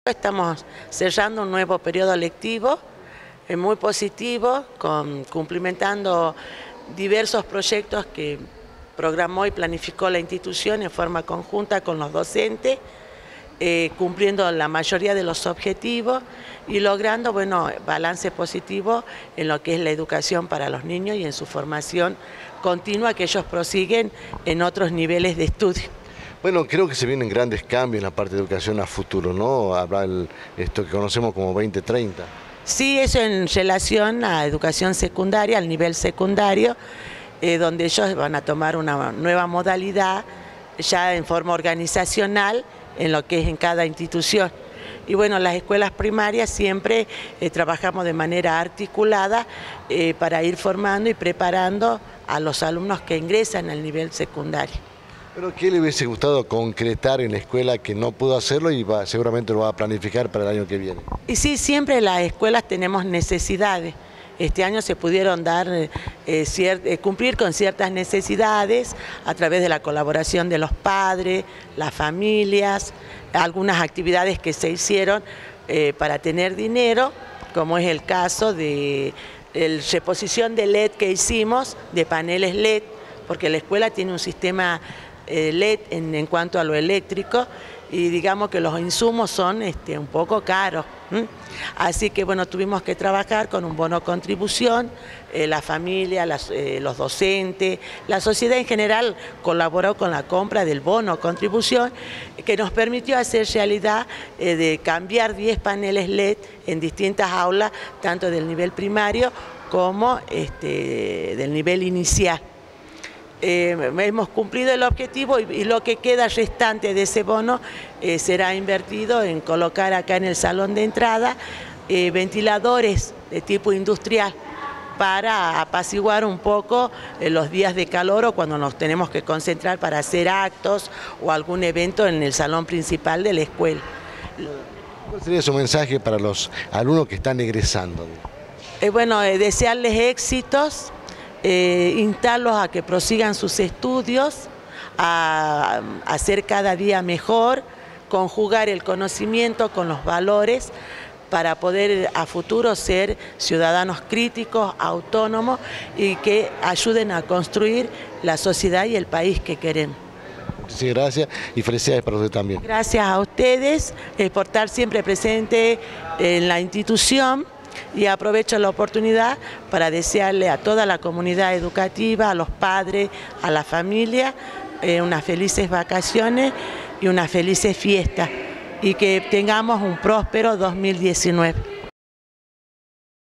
Estamos cerrando un nuevo periodo lectivo muy positivo, cumplimentando diversos proyectos que programó y planificó la institución en forma conjunta con los docentes, cumpliendo la mayoría de los objetivos y logrando balance positivo en lo que es la educación para los niños y en su formación continua que ellos prosiguen en otros niveles de estudio. Bueno, creo que se vienen grandes cambios en la parte de educación a futuro, ¿no? Habrá esto que conocemos como 2030. Sí, eso en relación a educación secundaria, al nivel secundario, donde ellos van a tomar una nueva modalidad ya en forma organizacional en lo que es en cada institución. Y bueno, las escuelas primarias siempre trabajamos de manera articulada para ir formando y preparando a los alumnos que ingresan al nivel secundario. Pero ¿qué le hubiese gustado concretar en la escuela que no pudo hacerlo y seguramente lo va a planificar para el año que viene? Y sí, siempre las escuelas tenemos necesidades. Este año se pudieron cumplir con ciertas necesidades a través de la colaboración de los padres, las familias, algunas actividades que se hicieron para tener dinero, como es el caso de la reposición de LED que hicimos, de paneles LED, porque la escuela tiene un sistema LED en cuanto a lo eléctrico y digamos que los insumos son un poco caros. Así que bueno, tuvimos que trabajar con un bono contribución, la familia, los docentes, la sociedad en general colaboró con la compra del bono contribución que nos permitió hacer realidad de cambiar 10 paneles LED en distintas aulas, tanto del nivel primario como del nivel inicial. Hemos cumplido el objetivo y lo que queda restante de ese bono será invertido en colocar acá en el salón de entrada ventiladores de tipo industrial para apaciguar un poco los días de calor o cuando nos tenemos que concentrar para hacer actos o algún evento en el salón principal de la escuela. ¿Cuál sería su mensaje para los alumnos que están egresando? Desearles éxitos. Instarlos a que prosigan sus estudios, a hacer cada día mejor, conjugar el conocimiento con los valores para poder a futuro ser ciudadanos críticos, autónomos y que ayuden a construir la sociedad y el país que queremos. Sí, gracias y felicidades para usted también. Gracias a ustedes por estar siempre presente en la institución. Y aprovecho la oportunidad para desearle a toda la comunidad educativa, a los padres, a la familia, unas felices vacaciones y unas felices fiestas y que tengamos un próspero 2019.